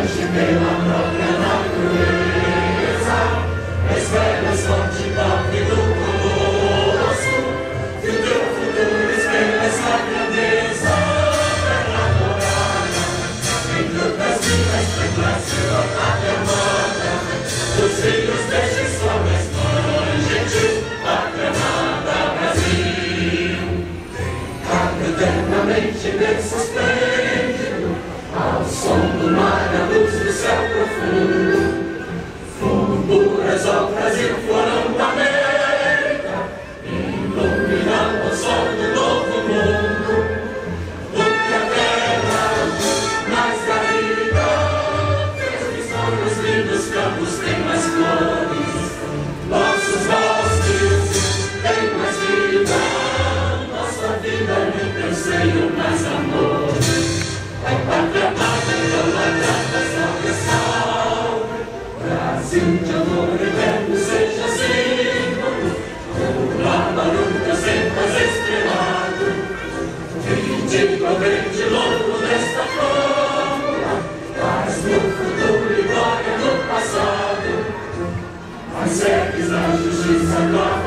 pela própria natureza, esperas forte toque do colosso, que o teu futuro espelha essa grandeza. Terra morada, entre outras vidas, lembra-se da pátria amada, dos filhos deste sol, mãe gentil, pátria amada, Brasil. Cabe eternamente imenso esplêndido, ao som do mar, a luz do céu profundo, fundo puro exalta Brasil, florão da América, iluminando o sol do novo mundo, do que a terra mais garrida, fez sonhos lindos, campos têm mais flores, nossos bosques têm mais vida, nossa vida no teu seio mais amor. É pátria amada, idolatrada, salve, salve. Brasil de amor eterno seja símbolo, o barulho sempre estrelado, de proveito longo desta fórmula, paz no futuro e glória no passado. Mas segues na justiça, glória.